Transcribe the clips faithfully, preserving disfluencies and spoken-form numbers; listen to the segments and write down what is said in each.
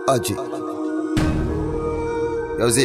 Ajji. You see?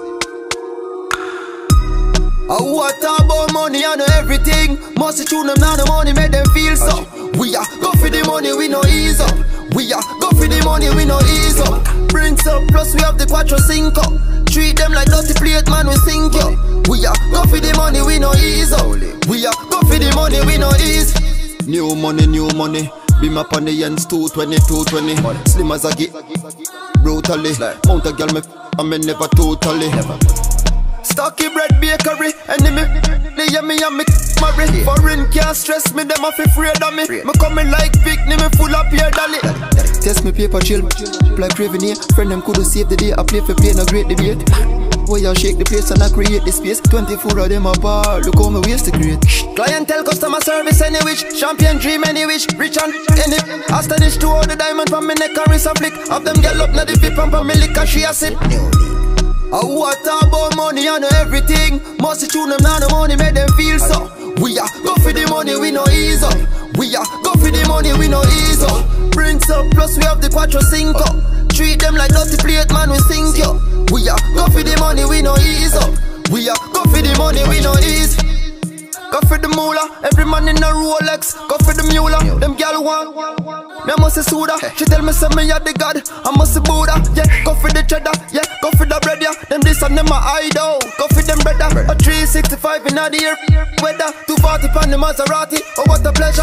I want talk about money and everything. Must tune them now, the money make them feel so. We are go for the money, we no ease up. We are go for the money, we no ease up. Brings up, plus we have the quattro cinco. Treat them like dirty plate, man, we sink you. We are go for the money, we no ease up. We are go for the money, we no ease. New money, new money. Beam up on the ends, two twenty, two twenty. Slim as I get, brutally. Mount a girl, me f***, me never totally. Stocky bread bakery, enemy. They hear me and me marry. Foreign can't stress me, them a fi afraid of me. Me coming like picnic, me full of beer dolly. Test me paper chill, like Raven here. Friend them couldn't save the day, I play for play no great debate. Boy, I shake the place and I create the space. twenty-four of them a bar, look how me waste the great. Clientele, customer service, any which. Champion dream, any which. Rich and any. Astonish to all the diamond from me neck and wrist a flick. Of them get up, now the pip and me lick and she a sit. I want talk about money and everything. Must tune them now, the money make them feel so. We are go for the money, we no ease up. We are go for the money, we no ease up. Brings up, plus we have the quattro cinco. Treat them like dirty plate, man, we sink you. We are go for the money, we no ease up. We are go for the money, we no ease. Go for the moolah, every man in a Rolex. Go for the mula, them gal want. Me must say Suda, she tell me say me a the God. I must say Buddha, yeah. Go for the cheddar, yeah. Go for the bread, yeah. Them this and them a idol. Go for them brother. A three sixty-five in the year weather. two forty pound the Maserati, oh what a pleasure.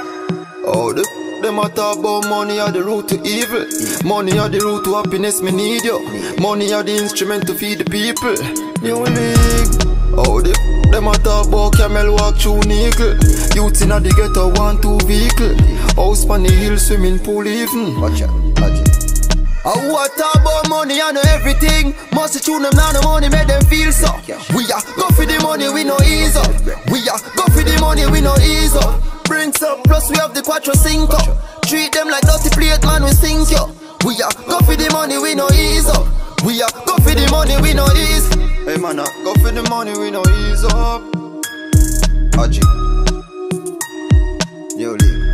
Oh, the, them a talk about money are the root to evil. Money are the root to happiness, me need you. Money are the instrument to feed the people. New league. Oh, the, them a talk about camel walk through nickel. Youths inna the ghetto want two vehicle. House on the hill, swimming pool even. Watch out, watch it. I want talk about money and everything. Must tune them now, the money make them feel so. We are go for the money, we no ease up. We are go for the money, we no ease up. Brings up, plus we have the quattro cinco. Treat them like dirty plate, man, we sink you. We are go for the money, we no ease up. We are go for the money, we no ease. Hey man, uh, go for the money, we no ease up. Ajji. New league.